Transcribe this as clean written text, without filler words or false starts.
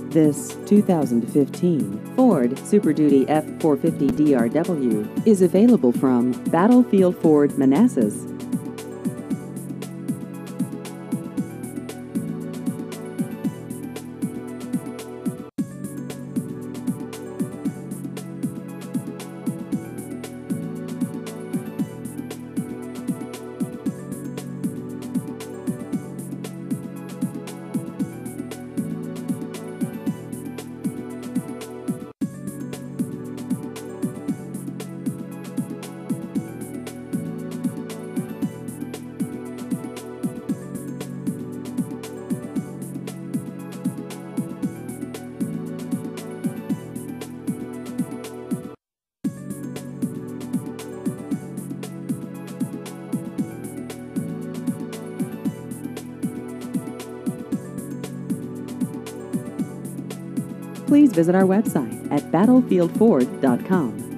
This 2015 Ford Super Duty F450 DRW is available from Battlefield Ford Manassas. Please visit our website at battlefieldford.com.